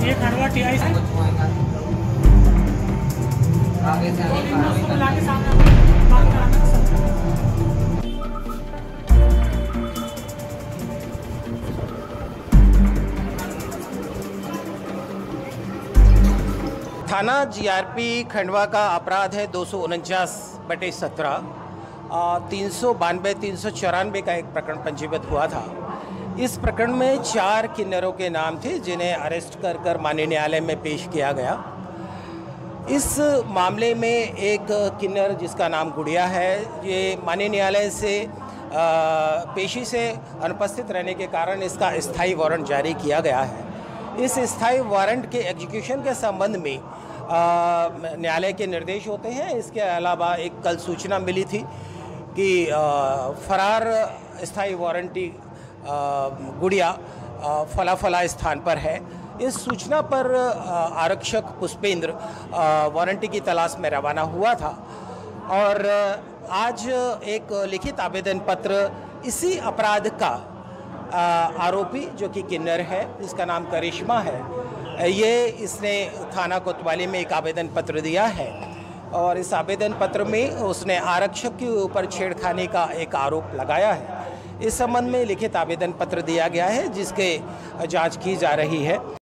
ये खंडवा टीआई से आगे से उसको मिला के सामने बात कराना सब। थाना जीआरपी खंडवा का अपराध है 249/17। 392 394 का एक प्रकरण पंजीबद्ध हुआ था। इस प्रकरण में 4 किन्नरों के नाम थे जिन्हें अरेस्ट कर माननीय न्यायालय में पेश किया गया। इस मामले में एक किन्नर जिसका नाम गुड़िया है, ये माननीय न्यायालय से पेशी से अनुपस्थित रहने के कारण इसका स्थायी वारंट जारी किया गया है। इस स्थायी वारंट के एग्जीक्यूशन के संबंध में न्यायालय के निर्देश होते हैं। इसके अलावा एक कल सूचना मिली थी कि फरार स्थायी वारंटी गुड़िया फलाफला स्थान पर है। इस सूचना पर आरक्षक पुष्पेंद्र वारंटी की तलाश में रवाना हुआ था और आज एक लिखित आवेदन पत्र इसी अपराध का आरोपी जो कि किन्नर है, जिसका नाम करिश्मा है, ये इसने थाना कोतवाली में एक आवेदन पत्र दिया है और इस आवेदन पत्र में उसने आरक्षक के ऊपर छेड़खानी का एक आरोप लगाया है। इस संबंध में लिखित आवेदन पत्र दिया गया है जिसके जांच की जा रही है।